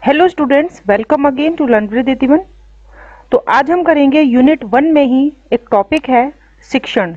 Hello students, welcome again to learn with दीदिवन। तो आज हम करेंगे यूनिट 1 में ही एक टॉपिक है शिक्षण।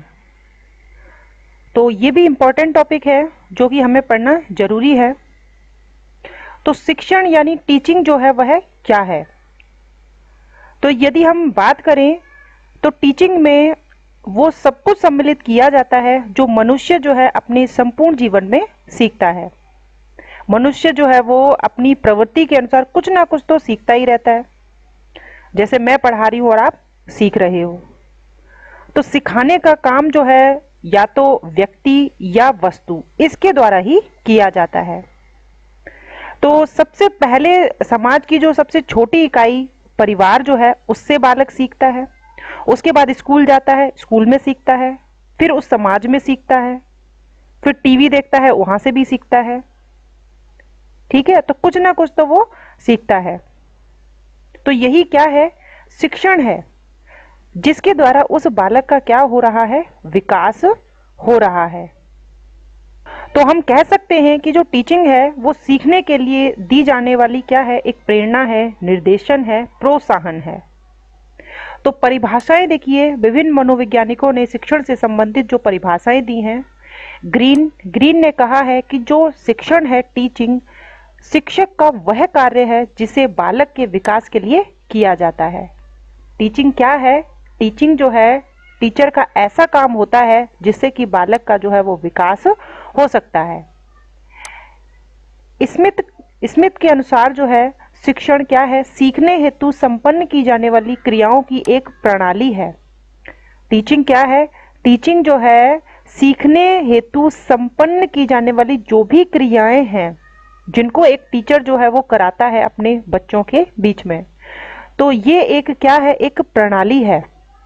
तो ये भी इम्पोर्टेंट टॉपिक है जो कि हमें पढ़ना जरूरी है। तो शिक्षण यानी टीचिंग जो है वह क्या है। तो यदि हम बात करें तो टीचिंग में वो सब कुछ सम्मिलित किया जाता है जो मनुष्य जो है अपने संपूर्ण जीवन में सीखता है। मनुष्य जो है वो अपनी प्रवृत्ति के अनुसार कुछ ना कुछ तो सीखता ही रहता है। जैसे मैं पढ़ा रही हूँ और आप सीख रहे हो, तो सिखाने का काम जो है या तो व्यक्ति या वस्तु इसके द्वारा ही किया जाता है। तो सबसे पहले समाज की जो सबसे छोटी इकाई परिवार जो है उससे बालक सीखता है, उसके बाद स्कूल जाता है, स्कूल में सीखता है, फिर उस समाज में सीखता है, फिर टीवी देखता है, वहां से भी सीखता है। ठीक है, तो कुछ ना कुछ तो वो सीखता है। तो यही क्या है, शिक्षण है, जिसके द्वारा उस बालक का क्या हो रहा है, विकास हो रहा है। तो हम कह सकते हैं कि जो टीचिंग है वो सीखने के लिए दी जाने वाली क्या है, एक प्रेरणा है, निर्देशन है, प्रोत्साहन है। तो परिभाषाएं देखिए, विभिन्न मनोवैज्ञानिकों ने शिक्षण से संबंधित जो परिभाषाएं दी हैं, ग्रीन ने कहा है कि जो शिक्षण है, टीचिंग, शिक्षक का वह कार्य है जिसे बालक के विकास के लिए किया जाता है। टीचिंग क्या है, टीचिंग जो है टीचर का ऐसा काम होता है जिससे कि बालक का जो है वो विकास हो सकता है। स्मिथ के अनुसार जो है शिक्षण क्या है, सीखने हेतु संपन्न की जाने वाली क्रियाओं की एक प्रणाली है। टीचिंग क्या है, टीचिंग जो है सीखने हेतु संपन्न की जाने वाली जो भी क्रियाएं हैं जिनको एक टीचर जो है वो कराता है अपने बच्चों के बीच में, तो ये एक क्या है, एक प्रणाली है।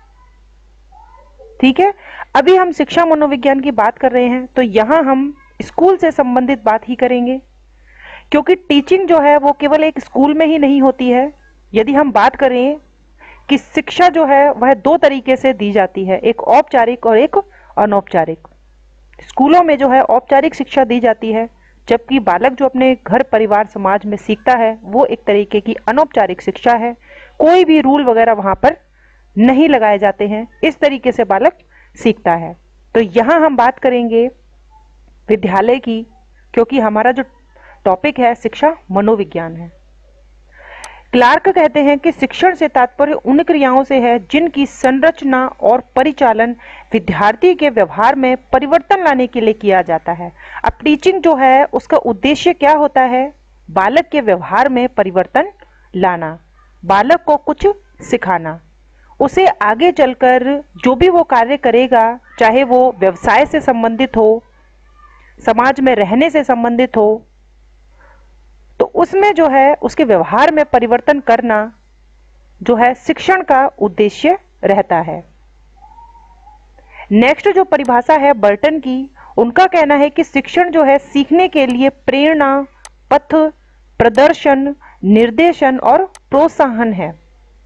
ठीक है, अभी हम शिक्षा मनोविज्ञान की बात कर रहे हैं तो यहां हम स्कूल से संबंधित बात ही करेंगे, क्योंकि टीचिंग जो है वो केवल एक स्कूल में ही नहीं होती है। यदि हम बात करें कि शिक्षा जो है वह दो तरीके से दी जाती है, एक औपचारिक और एक अनौपचारिक। स्कूलों में जो है औपचारिक शिक्षा दी जाती है, जबकि बालक जो अपने घर परिवार समाज में सीखता है वो एक तरीके की अनौपचारिक शिक्षा है। कोई भी रूल वगैरह वहां पर नहीं लगाए जाते हैं, इस तरीके से बालक सीखता है। तो यहां हम बात करेंगे विद्यालय की, क्योंकि हमारा जो टॉपिक है शिक्षा मनोविज्ञान है। क्लार्क कहते हैं कि शिक्षण से तात्पर्य उन क्रियाओं से है जिनकी संरचना और परिचालन विद्यार्थी के व्यवहार में परिवर्तन लाने के लिए किया जाता है। अब टीचिंग जो है उसका उद्देश्य क्या होता है, बालक के व्यवहार में परिवर्तन लाना, बालक को कुछ सिखाना, उसे आगे चलकर जो भी वो कार्य करेगा, चाहे वो व्यवसाय से संबंधित हो, समाज में रहने से संबंधित हो, तो उसमें जो है उसके व्यवहार में परिवर्तन करना जो है शिक्षण का उद्देश्य रहता है। नेक्स्ट जो परिभाषा है बर्टन की, उनका कहना है कि शिक्षण जो है सीखने के लिए प्रेरणा, पथ प्रदर्शन, निर्देशन और प्रोत्साहन है।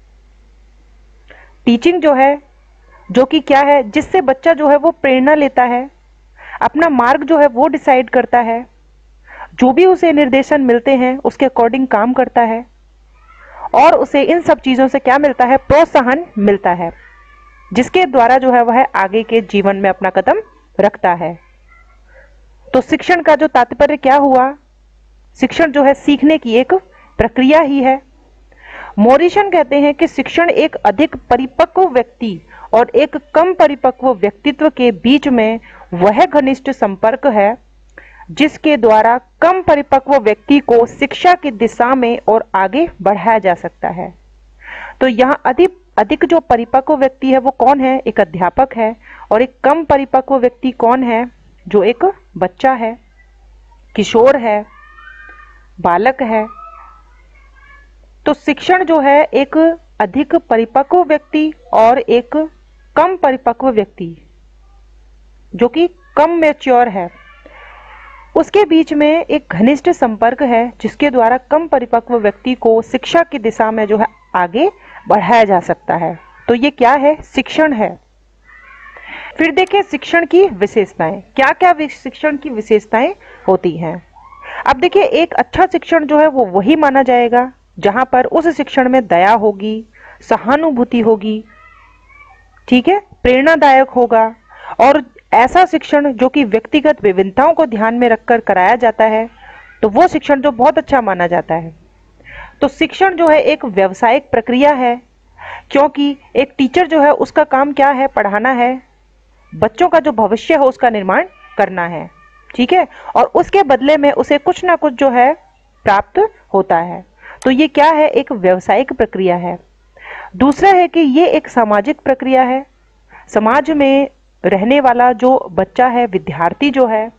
टीचिंग जो है जो कि क्या है, जिससे बच्चा जो है वो प्रेरणा लेता है, अपना मार्ग जो है वो डिसाइड करता है, जो भी उसे निर्देशन मिलते हैं उसके अकॉर्डिंग काम करता है, और उसे इन सब चीजों से क्या मिलता है, प्रोत्साहन मिलता है, जिसके द्वारा जो है वह आगे के जीवन में अपना कदम रखता है। तो शिक्षण का जो तात्पर्य क्या हुआ, शिक्षण जो है सीखने की एक प्रक्रिया ही है। मॉरिसन कहते हैं कि शिक्षण एक अधिक परिपक्व व्यक्ति और एक कम परिपक्व व्यक्तित्व के बीच में वह घनिष्ठ संपर्क है जिसके द्वारा कम परिपक्व व्यक्ति को शिक्षा की दिशा में और आगे बढ़ाया जा सकता है। तो यहाँ अधिक जो परिपक्व व्यक्ति है वो कौन है, एक अध्यापक है, और एक कम परिपक्व व्यक्ति कौन है, जो एक बच्चा है, किशोर है, बालक है। तो शिक्षण जो है एक अधिक परिपक्व व्यक्ति और एक कम परिपक्व व्यक्ति जो कि कम मैच्योर है, उसके बीच में एक घनिष्ठ संपर्क है जिसके द्वारा कम परिपक्व व्यक्ति को शिक्षा की दिशा में जो है आगे बढ़ाया जा सकता है। तो ये क्या है, शिक्षण है। फिर देखें शिक्षण की विशेषताएं, क्या क्या शिक्षण की विशेषताएं होती हैं। अब देखिए, एक अच्छा शिक्षण जो है वो वही माना जाएगा जहां पर उस शिक्षण में दया होगी, सहानुभूति होगी, ठीक है, प्रेरणादायक होगा, और ऐसा शिक्षण जो कि व्यक्तिगत विभिन्नताओं को ध्यान में रखकर कराया जाता है, तो वो शिक्षण जो बहुत अच्छा माना जाता है। तो शिक्षण जो है एक व्यावसायिक प्रक्रिया है, क्योंकि एक टीचर जो है उसका काम क्या है, पढ़ाना है, बच्चों का जो भविष्य है उसका निर्माण करना है, ठीक है, और उसके बदले में उसे कुछ ना कुछ जो है प्राप्त होता है। तो ये क्या है, एक व्यावसायिक प्रक्रिया है। दूसरा है कि ये एक सामाजिक प्रक्रिया है। समाज में रहने वाला जो बच्चा है, विद्यार्थी जो है,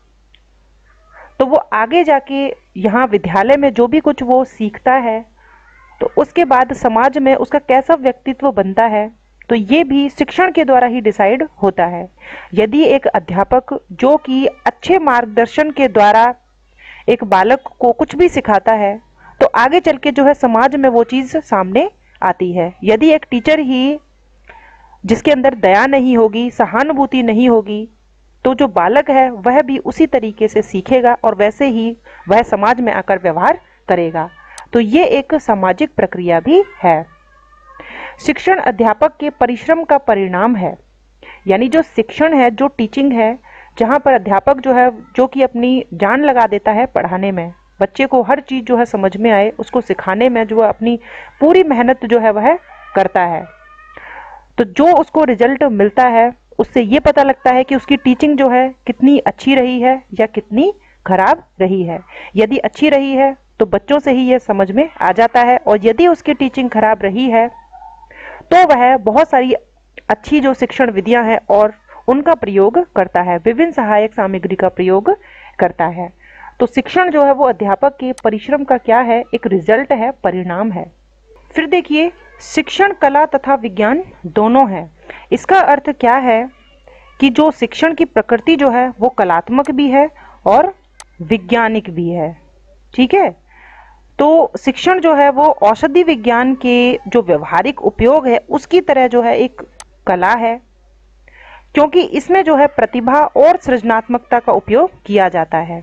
तो वो आगे जाके यहाँ विद्यालय में जो भी कुछ वो सीखता है, तो उसके बाद समाज में उसका कैसा व्यक्तित्व बनता है, तो ये भी शिक्षण के द्वारा ही डिसाइड होता है। यदि एक अध्यापक जो कि अच्छे मार्गदर्शन के द्वारा एक बालक को कुछ भी सिखाता है, तो आगे चल के जो है समाज में वो चीज सामने आती है। यदि एक टीचर ही जिसके अंदर दया नहीं होगी, सहानुभूति नहीं होगी, तो जो बालक है वह भी उसी तरीके से सीखेगा और वैसे ही वह समाज में आकर व्यवहार करेगा। तो ये एक सामाजिक प्रक्रिया भी है। शिक्षण अध्यापक के परिश्रम का परिणाम है। यानी जो शिक्षण है, जो टीचिंग है, जहां पर अध्यापक जो है जो कि अपनी जान लगा देता है पढ़ाने में, बच्चे को हर चीज जो है समझ में आए, उसको सिखाने में जो अपनी पूरी मेहनत जो है वह करता है, तो जो उसको रिजल्ट मिलता है उससे ये पता लगता है कि उसकी टीचिंग जो है कितनी अच्छी रही है या कितनी खराब रही है। यदि अच्छी रही है तो बच्चों से ही ये समझ में आ जाता है, और यदि उसकी टीचिंग खराब रही है तो वह बहुत सारी अच्छी जो शिक्षण विधियां हैं और उनका प्रयोग करता है, विभिन्न सहायक सामग्री का प्रयोग करता है। तो शिक्षण जो है वो अध्यापक के परिश्रम का क्या है, एक रिजल्ट है, परिणाम है। फिर देखिए, शिक्षण कला तथा विज्ञान दोनों है। इसका अर्थ क्या है कि जो शिक्षण की प्रकृति जो है वो कलात्मक भी है और वैज्ञानिक भी है, ठीक है। तो शिक्षण जो है वो औषधि विज्ञान के जो व्यवहारिक उपयोग है उसकी तरह जो है एक कला है, क्योंकि इसमें जो है प्रतिभा और सृजनात्मकता का उपयोग किया जाता है।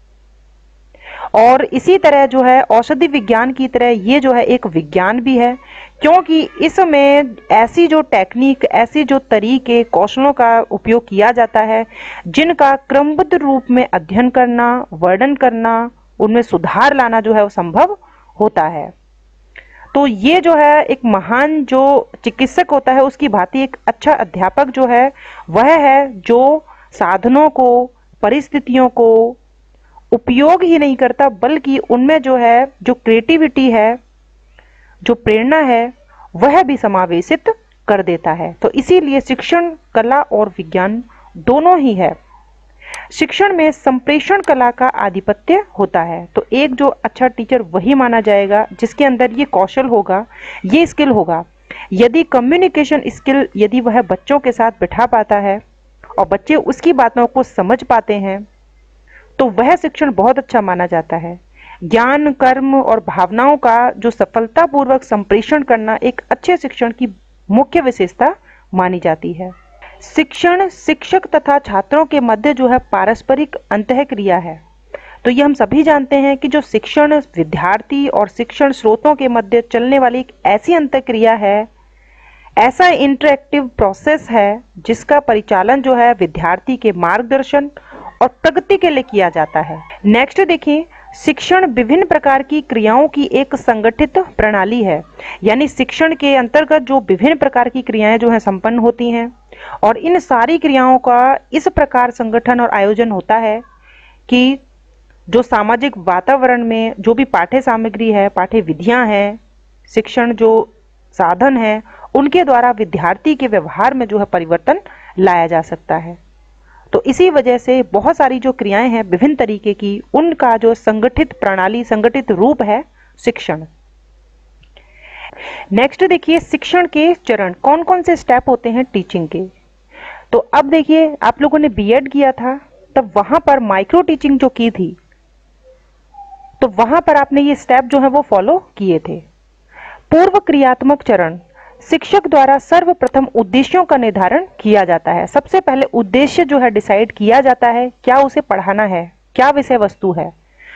और इसी तरह जो है औषधि विज्ञान की तरह ये जो है एक विज्ञान भी है, क्योंकि इसमें ऐसी जो टेक्निक, ऐसी जो तरीके, कौशलों का उपयोग किया जाता है जिनका क्रमबद्ध रूप में अध्ययन करना, वर्णन करना, उनमें सुधार लाना जो है वो संभव होता है। तो ये जो है एक महान जो चिकित्सक होता है उसकी भांति एक अच्छा अध्यापक जो है वह है जो साधनों को, परिस्थितियों को उपयोग ही नहीं करता, बल्कि उनमें जो है जो क्रिएटिविटी है, जो प्रेरणा है, वह भी समावेशित कर देता है। तो इसीलिए शिक्षण कला और विज्ञान दोनों ही है। शिक्षण में संप्रेषण कला का आधिपत्य होता है। तो एक जो अच्छा टीचर वही माना जाएगा जिसके अंदर ये कौशल होगा, ये स्किल होगा। यदि कम्युनिकेशन स्किल यदि वह बच्चों के साथ बिठा पाता है और बच्चे उसकी बातों को समझ पाते हैं, तो वह शिक्षण बहुत अच्छा माना जाता है। ज्ञान, कर्म और भावनाओं का जो सफलतापूर्वक संप्रेषण करना एक अच्छे शिक्षण की मुख्य विशेषता मानी जाती है। शिक्षण शिक्षक तथा छात्रों के मध्य जो है पारस्परिक अंतःक्रिया है। तो ये हम सभी जानते हैं कि जो शिक्षण विद्यार्थी और शिक्षण स्रोतों के मध्य चलने वाली एक ऐसी अंतःक्रिया है, ऐसा इंटरैक्टिव प्रोसेस है जिसका परिचालन जो है विद्यार्थी के मार्गदर्शन और प्रगति के लिए किया जाता है। नेक्स्ट देखिए, शिक्षण विभिन्न प्रकार की क्रियाओं की एक संगठित प्रणाली है। यानी शिक्षण के अंतर्गत जो विभिन्न प्रकार की क्रियाएं जो है संपन्न होती हैं, और इन सारी क्रियाओं का इस प्रकार संगठन और आयोजन होता है कि जो सामाजिक वातावरण में जो भी पाठ्य सामग्री है, पाठ्य विधियां हैं, शिक्षण जो साधन है, उनके द्वारा विद्यार्थी के व्यवहार में जो है परिवर्तन लाया जा सकता है। तो इसी वजह से बहुत सारी जो क्रियाएं हैं विभिन्न तरीके की, उनका जो संगठित प्रणाली, संगठित रूप है शिक्षण। नेक्स्ट देखिए, शिक्षण के चरण, कौन कौन से स्टेप होते हैं टीचिंग के। तो अब देखिए, आप लोगों ने बीएड किया था तब वहां पर माइक्रो टीचिंग जो की थी, तो वहां पर आपने ये स्टेप जो है वो फॉलो किए थे। पूर्व क्रियात्मक चरण, शिक्षक द्वारा सर्वप्रथम उद्देश्यों का निर्धारण किया जाता है। सबसे पहले उद्देश्य जो है डिसाइड किया जाता है, क्या उसे पढ़ाना है, क्या विषय वस्तु है।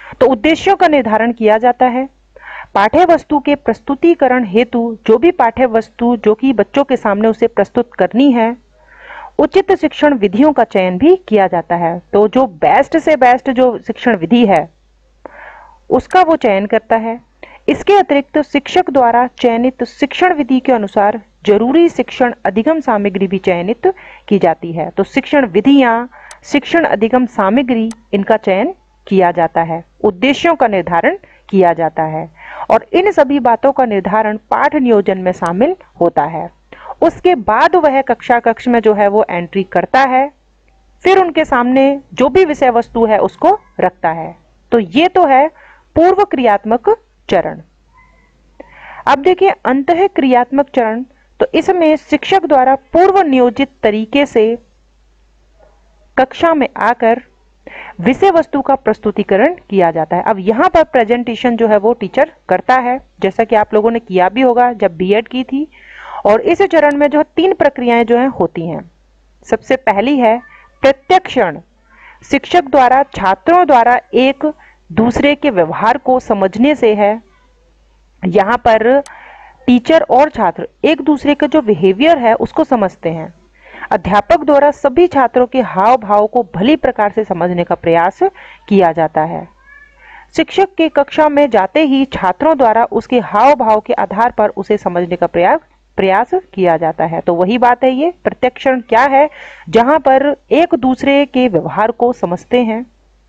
तो उद्देश्यों का निर्धारण किया जाता है। पाठ्य वस्तु के प्रस्तुतिकरण हेतु जो भी पाठ्य वस्तु जो कि बच्चों के सामने उसे प्रस्तुत करनी है, उचित शिक्षण विधियों का चयन भी किया जाता है। तो जो बेस्ट से बेस्ट जो शिक्षण विधि है उसका वो चयन करता है। इसके अतिरिक्त शिक्षक द्वारा चयनित शिक्षण विधि के अनुसार जरूरी शिक्षण अधिगम सामग्री भी चयनित की जाती है। तो शिक्षण विधियां, शिक्षण अधिगम सामग्री, इनका चयन किया जाता है, उद्देश्यों का निर्धारण किया जाता है और इन सभी बातों का निर्धारण पाठ नियोजन में शामिल होता है। उसके बाद वह कक्ष में जो है वो एंट्री करता है, फिर उनके सामने जो भी विषय वस्तु है उसको रखता है। तो ये तो है पूर्व क्रियात्मक चरण। अब देखिए अंतः क्रियात्मक चरण। तो इसमें शिक्षक द्वारा पूर्व नियोजित तरीके से कक्षा में आकर विषय वस्तु का प्रस्तुतिकरण किया जाता है। अब यहाँ पर प्रेजेंटेशन जो है वो टीचर करता है, जैसा कि आप लोगों ने किया भी होगा जब बीएड की थी। और इस चरण में जो है 3 प्रक्रियाएं जो है होती हैं। सबसे पहली है प्रत्यक्षण। शिक्षक द्वारा छात्रों द्वारा एक दूसरे के व्यवहार को समझने से है। यहाँ पर टीचर और छात्र एक दूसरे का जो बिहेवियर है उसको समझते हैं। अध्यापक द्वारा सभी छात्रों के हाव भाव को भली प्रकार से समझने का प्रयास किया जाता है। शिक्षक के कक्षा में जाते ही छात्रों द्वारा उसके हाव भाव के आधार पर उसे समझने का प्रयास किया जाता है। तो वही बात है, ये प्रत्यक्षण क्या है, जहां पर एक दूसरे के व्यवहार को समझते हैं।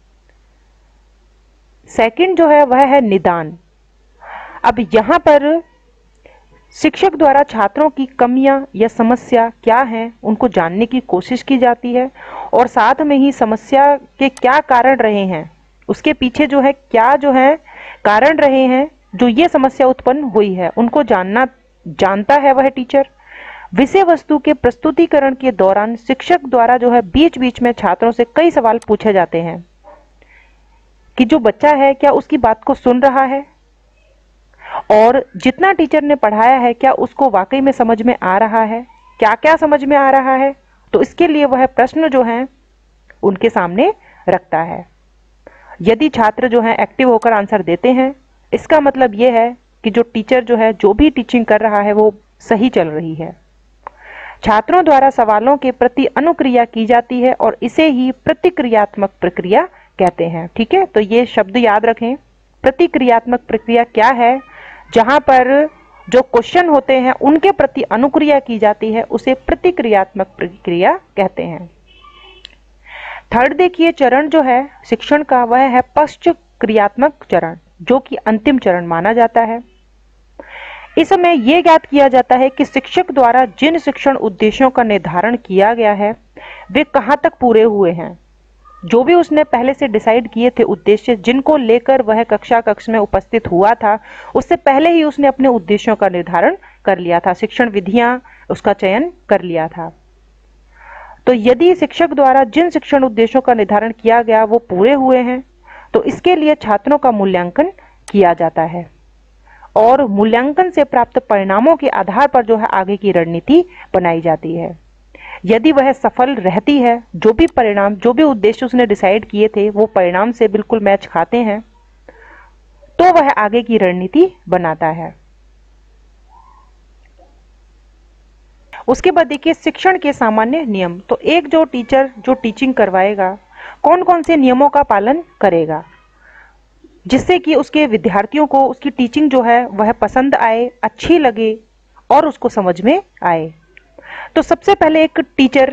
सेकंड जो है वह है निदान। अब यहाँ पर शिक्षक द्वारा छात्रों की कमियां या समस्या क्या हैं उनको जानने की कोशिश की जाती है और साथ में ही समस्या के क्या कारण रहे हैं, उसके पीछे जो है क्या जो है कारण रहे हैं जो ये समस्या उत्पन्न हुई है, उनको जानता है वह टीचर। विषय वस्तु के प्रस्तुतिकरण के दौरान शिक्षक द्वारा जो है बीच बीच में छात्रों से कई सवाल पूछे जाते हैं कि जो बच्चा है क्या उसकी बात को सुन रहा है और जितना टीचर ने पढ़ाया है क्या उसको वाकई में समझ में आ रहा है, क्या क्या समझ में आ रहा है। तो इसके लिए वह प्रश्न जो है उनके सामने रखता है। यदि छात्र जो है एक्टिव होकर आंसर देते हैं, इसका मतलब यह है कि जो टीचर जो है जो भी टीचिंग कर रहा है वो सही चल रही है। छात्रों द्वारा सवालों के प्रति अनुक्रिया की जाती है और इसे ही प्रतिक्रियात्मक प्रक्रिया कहते हैं। ठीक है, तो ये शब्द याद रखें। प्रतिक्रियात्मक प्रक्रिया क्या है, जहां पर जो क्वेश्चन होते हैं उनके प्रति अनुक्रिया की जाती है, उसे प्रतिक्रियात्मक प्रक्रिया कहते हैं। थर्ड देखिए चरण जो है शिक्षण का वह है पश्च क्रियात्मक चरण, जो कि अंतिम चरण माना जाता है। इसमें यह ज्ञात किया जाता है कि शिक्षक द्वारा जिन शिक्षण उद्देश्यों का निर्धारण किया गया है वे कहां तक पूरे हुए हैं। जो भी उसने पहले से डिसाइड किए थे उद्देश्य जिनको लेकर वह कक्ष में उपस्थित हुआ था, उससे पहले ही उसने अपने उद्देश्यों का निर्धारण कर लिया था, शिक्षण विधियां उसका चयन कर लिया था। तो यदि शिक्षक द्वारा जिन शिक्षण उद्देश्यों का निर्धारण किया गया वो पूरे हुए हैं तो इसके लिए छात्रों का मूल्यांकन किया जाता है और मूल्यांकन से प्राप्त परिणामों के आधार पर जो है आगे की रणनीति बनाई जाती है। यदि वह सफल रहती है, जो भी परिणाम जो भी उद्देश्य उसने डिसाइड किए थे वो परिणाम से बिल्कुल मैच खाते हैं, तो वह आगे की रणनीति बनाता है। उसके बाद देखिए शिक्षण के सामान्य नियम। तो एक जो टीचर जो टीचिंग करवाएगा कौन कौन से नियमों का पालन करेगा जिससे कि उसके विद्यार्थियों को उसकी टीचिंग जो है वह पसंद आए, अच्छी लगे और उसको समझ में आए। तो सबसे पहले एक टीचर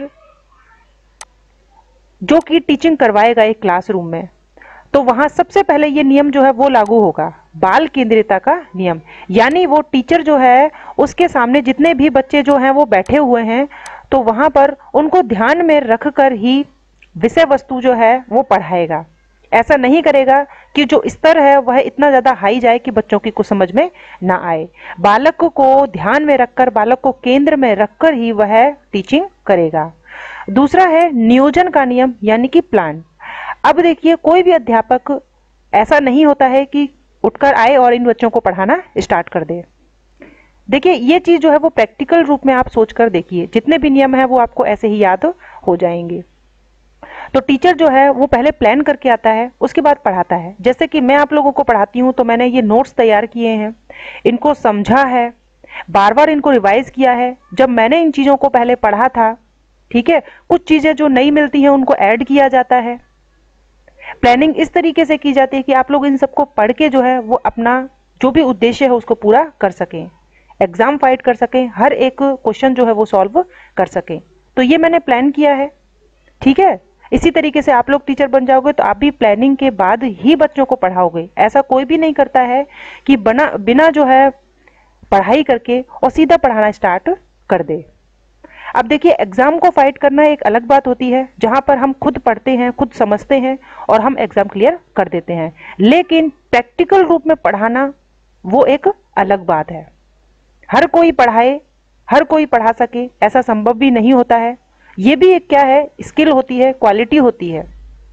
जो कि टीचिंग करवाएगा एक क्लासरूम में, तो वहां सबसे पहले ये नियम जो है वो लागू होगा, बाल केंद्रितता का नियम। यानी वो टीचर जो है उसके सामने जितने भी बच्चे जो हैं वो बैठे हुए हैं तो वहां पर उनको ध्यान में रखकर ही विषय वस्तु जो है वो पढ़ाएगा। ऐसा नहीं करेगा कि जो स्तर है वह इतना ज्यादा हाई जाए कि बच्चों की कुछ समझ में ना आए। बालक को ध्यान में रखकर, बालक को केंद्र में रखकर ही वह टीचिंग करेगा। दूसरा है नियोजन का नियम यानी कि प्लान। अब देखिए कोई भी अध्यापक ऐसा नहीं होता है कि उठकर आए और इन बच्चों को पढ़ाना स्टार्ट कर दे। देखिए ये चीज जो है वो प्रैक्टिकल रूप में आप सोचकर देखिए, जितने भी नियम है वो आपको ऐसे ही याद हो जाएंगे। तो टीचर जो है वो पहले प्लान करके आता है, उसके बाद पढ़ाता है। जैसे कि मैं आप लोगों को पढ़ाती हूँ तो मैंने ये नोट्स तैयार किए हैं, इनको समझा है, बार बार इनको रिवाइज किया है। जब मैंने इन चीज़ों को पहले पढ़ा था, ठीक है, कुछ चीज़ें जो नई मिलती हैं उनको ऐड किया जाता है। प्लानिंग इस तरीके से की जाती है कि आप लोग इन सबको पढ़ के जो है वो अपना जो भी उद्देश्य है उसको पूरा कर सकें, एग्जाम फाइट कर सकें, हर एक क्वेश्चन जो है वो सॉल्व कर सकें। तो ये मैंने प्लान किया है, ठीक है। इसी तरीके से आप लोग टीचर बन जाओगे तो आप भी प्लानिंग के बाद ही बच्चों को पढ़ाओगे। ऐसा कोई भी नहीं करता है कि बिना जो है पढ़ाई करके और सीधा पढ़ाना स्टार्ट कर दे। अब देखिए, एग्जाम को फाइट करना एक अलग बात होती है, जहां पर हम खुद पढ़ते हैं, खुद समझते हैं और हम एग्जाम क्लियर कर देते हैं। लेकिन प्रैक्टिकल रूप में पढ़ाना वो एक अलग बात है। हर कोई पढ़ाए, हर कोई पढ़ा सके, ऐसा संभव भी नहीं होता है। ये भी एक क्या है, स्किल होती है, क्वालिटी होती है।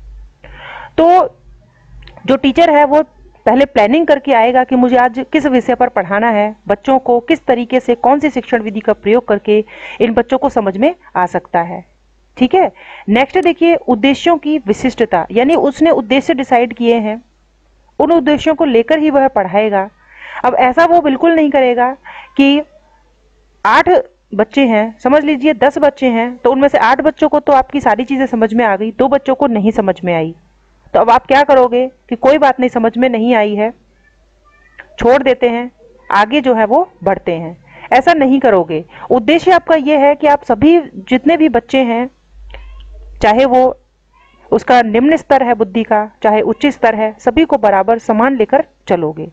तो जो टीचर है वो पहले प्लानिंग करके आएगा कि मुझे आज किस विषय पर पढ़ाना है, बच्चों को किस तरीके से, कौन सी शिक्षण विधि का प्रयोग करके इन बच्चों को समझ में आ सकता है, ठीक है। नेक्स्ट देखिए, उद्देश्यों की विशिष्टता, यानी उसने उद्देश्य डिसाइड किए हैं, उन उद्देश्यों को लेकर ही वह पढ़ाएगा। अब ऐसा वो बिल्कुल नहीं करेगा कि 8 बच्चे हैं, समझ लीजिए 10 बच्चे हैं, तो उनमें से 8 बच्चों को तो आपकी सारी चीजें समझ में आ गई, 2 बच्चों को नहीं समझ में आई। तो अब आप क्या करोगे कि कोई बात नहीं, समझ में नहीं आई है, छोड़ देते हैं, आगे जो है वो बढ़ते हैं। ऐसा नहीं करोगे। उद्देश्य आपका यह है कि आप सभी जितने भी बच्चे हैं, चाहे वो उसका निम्न स्तर है बुद्धि का, चाहे उच्च स्तर है, सभी को बराबर समान लेकर चलोगे।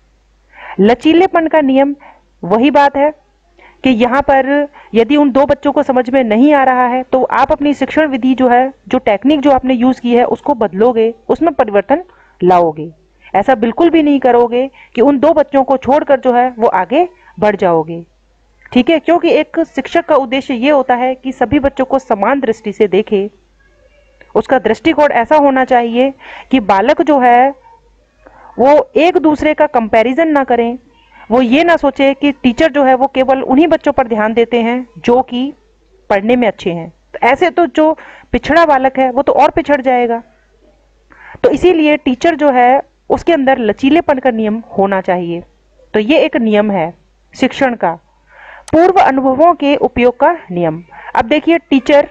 लचीलेपन का नियम वही बात है कि यहाँ पर यदि उन 2 बच्चों को समझ में नहीं आ रहा है तो आप अपनी शिक्षण विधि जो है, जो टेक्निक जो आपने यूज की है उसको बदलोगे, उसमें परिवर्तन लाओगे। ऐसा बिल्कुल भी नहीं करोगे कि उन 2 बच्चों को छोड़कर जो है वो आगे बढ़ जाओगे, ठीक है। क्योंकि एक शिक्षक का उद्देश्य ये होता है कि सभी बच्चों को समान दृष्टि से देखे। उसका दृष्टिकोण ऐसा होना चाहिए कि बालक जो है वो एक दूसरे का कंपैरिजन ना करें। वो ये ना सोचे कि टीचर जो है वो केवल उन्हीं बच्चों पर ध्यान देते हैं जो कि पढ़ने में अच्छे हैं। तो ऐसे तो जो पिछड़ा बालक है वो तो और पिछड़ जाएगा। तो इसीलिए टीचर जो है उसके अंदर लचीलेपन का नियम होना चाहिए। तो ये एक नियम है शिक्षण का। पूर्व अनुभवों के उपयोग का नियम। अब देखिए, टीचर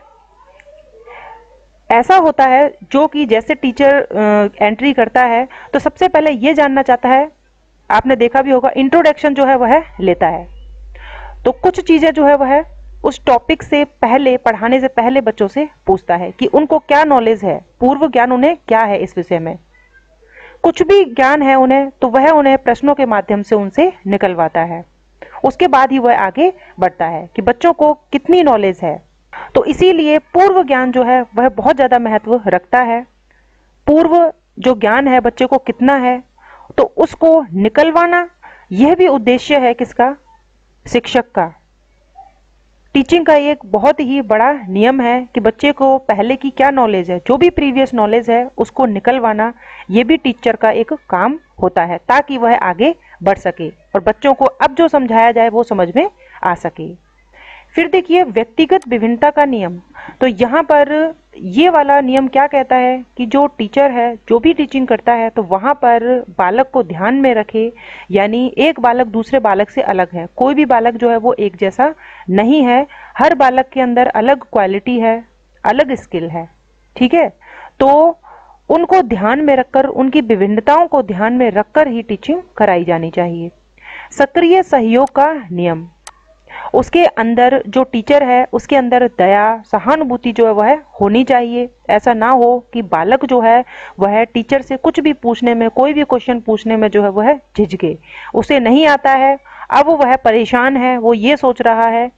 ऐसा होता है जो कि जैसे टीचर एंट्री करता है तो सबसे पहले ये जानना चाहता है, आपने देखा भी होगा, इंट्रोडक्शन जो है वह लेता है। तो कुछ चीजें जो है वह उस टॉपिक से पहले, पढ़ाने से पहले बच्चों से पूछता है कि उनको क्या नॉलेज है, पूर्व ज्ञान उन्हें क्या है इस विषय में। कुछ भी ज्ञान है उन्हें तो वह उन्हें प्रश्नों के माध्यम से उनसे निकलवाता है। उसके बाद ही वह आगे बढ़ता है कि बच्चों को कितनी नॉलेज है। तो इसीलिए पूर्व ज्ञान जो है वह बहुत ज्यादा महत्व रखता है। पूर्व जो ज्ञान है बच्चे को कितना है, तो उसको निकलवाना, यह भी उद्देश्य है किसका, शिक्षक का। टीचिंग का एक बहुत ही बड़ा नियम है कि बच्चे को पहले की क्या नॉलेज है, जो भी प्रीवियस नॉलेज है उसको निकलवाना, यह भी टीचर का एक काम होता है, ताकि वह आगे बढ़ सके और बच्चों को अब जो समझाया जाए वो समझ में आ सके। फिर देखिए, व्यक्तिगत विभिन्नता का नियम। तो यहाँ पर ये वाला नियम क्या कहता है कि जो टीचर है, जो भी टीचिंग करता है, तो वहाँ पर बालक को ध्यान में रखे। यानी एक बालक दूसरे बालक से अलग है, कोई भी बालक जो है वो एक जैसा नहीं है। हर बालक के अंदर अलग क्वालिटी है, अलग स्किल है, ठीक है। तो उनको ध्यान में रखकर, उनकी विभिन्नताओं को ध्यान में रखकर ही टीचिंग कराई जानी चाहिए। सक्रिय सहयोग का नियम। उसके अंदर जो टीचर है उसके अंदर दया, सहानुभूति जो है वह होनी चाहिए। ऐसा ना हो कि बालक जो है वह टीचर से कुछ भी पूछने में, कोई भी क्वेश्चन पूछने में जो है वह झिझके, उसे नहीं आता है, अब वह परेशान है, वो ये सोच रहा है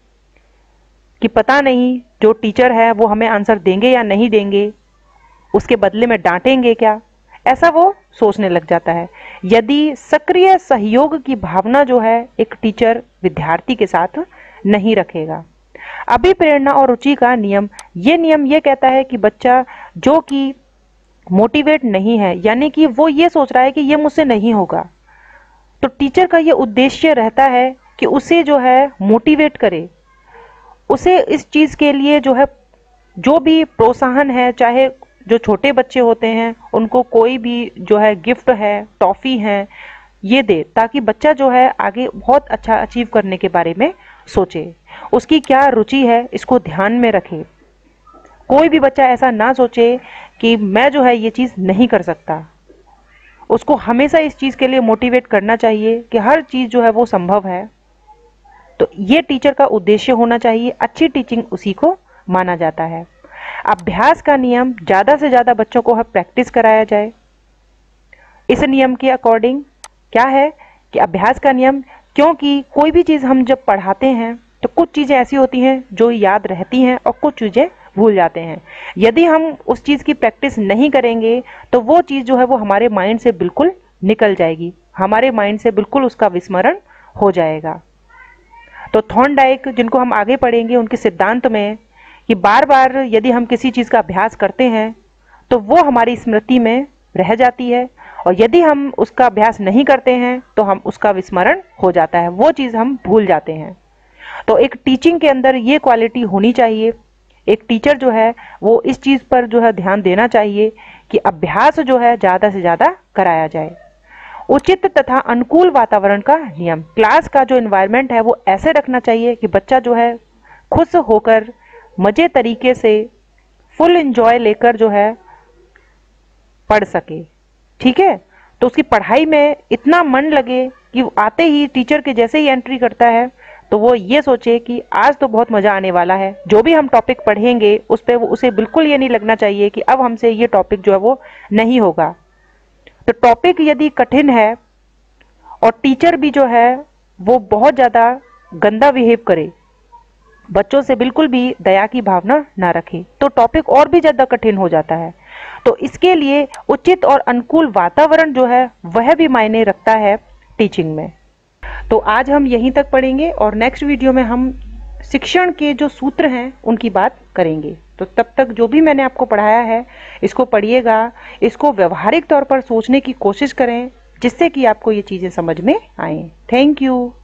कि पता नहीं जो टीचर है वो हमें आंसर देंगे या नहीं देंगे, उसके बदले में डांटेंगे क्या, ऐसा वो सोचने लग जाता है। यदि सक्रिय सहयोग की भावना जो है एक टीचर विद्यार्थी के साथ नहीं रखेगा। अभिप्रेरणा और रुचि का नियम। ये नियम ये कहता है कि बच्चा जो कि मोटिवेट नहीं है, यानी कि वो ये सोच रहा है कि ये मुझसे नहीं होगा, तो टीचर का ये उद्देश्य रहता है कि उसे जो है मोटिवेट करे, उसे इस चीज के लिए जो है जो भी प्रोत्साहन है, चाहे जो छोटे बच्चे होते हैं उनको कोई भी जो है गिफ्ट है, टॉफी है, ये दे, ताकि बच्चा जो है आगे बहुत अच्छा अचीव करने के बारे में सोचे, उसकी क्या रुचि है इसको ध्यान में रखे। कोई भी बच्चा ऐसा ना सोचे कि मैं जो है ये चीज़ नहीं कर सकता। उसको हमेशा इस चीज़ के लिए मोटिवेट करना चाहिए कि हर चीज़ जो है वो संभव है। तो ये टीचर का उद्देश्य होना चाहिए, अच्छी टीचिंग उसी को माना जाता है। अभ्यास का नियम, ज़्यादा से ज़्यादा बच्चों को प्रैक्टिस कराया जाए। इस नियम के अकॉर्डिंग क्या है कि अभ्यास का नियम, क्योंकि कोई भी चीज़ हम जब पढ़ाते हैं तो कुछ चीज़ें ऐसी होती हैं जो याद रहती हैं और कुछ चीज़ें भूल जाते हैं। यदि हम उस चीज़ की प्रैक्टिस नहीं करेंगे तो वो चीज़ जो है वो हमारे माइंड से बिल्कुल निकल जाएगी, हमारे माइंड से बिल्कुल उसका विस्मरण हो जाएगा। तो थॉर्नडाइक, जिनको हम आगे पढ़ेंगे, उनके सिद्धांत में कि बार बार यदि हम किसी चीज़ का अभ्यास करते हैं तो वो हमारी स्मृति में रह जाती है, और यदि हम उसका अभ्यास नहीं करते हैं तो हम उसका विस्मरण हो जाता है, वो चीज़ हम भूल जाते हैं। तो एक टीचिंग के अंदर ये क्वालिटी होनी चाहिए। एक टीचर जो है वो इस चीज़ पर जो है ध्यान देना चाहिए कि अभ्यास जो है ज़्यादा से ज़्यादा कराया जाए। उचित तथा अनुकूल वातावरण का नियम, क्लास का जो एनवायरनमेंट है वो ऐसे रखना चाहिए कि बच्चा जो है खुश होकर मज़े तरीके से फुल एंजॉय लेकर जो है पढ़ सके। ठीक है, तो उसकी पढ़ाई में इतना मन लगे कि वो आते ही टीचर के जैसे ही एंट्री करता है तो वो ये सोचे कि आज तो बहुत मज़ा आने वाला है। जो भी हम टॉपिक पढ़ेंगे उस पर उसे बिल्कुल ये नहीं लगना चाहिए कि अब हमसे ये टॉपिक जो है वो नहीं होगा। तो टॉपिक यदि कठिन है और टीचर भी जो है वो बहुत ज़्यादा गंदा बिहेव करे, बच्चों से बिल्कुल भी दया की भावना ना रखे, तो टॉपिक और भी ज़्यादा कठिन हो जाता है। तो इसके लिए उचित और अनुकूल वातावरण जो है वह भी मायने रखता है टीचिंग में। तो आज हम यहीं तक पढ़ेंगे और नेक्स्ट वीडियो में हम शिक्षण के जो सूत्र हैं उनकी बात करेंगे। तो तब तक जो भी मैंने आपको पढ़ाया है इसको पढ़िएगा, इसको व्यवहारिक तौर पर सोचने की कोशिश करें, जिससे कि आपको ये चीज़ें समझ में आएँ। Thank you.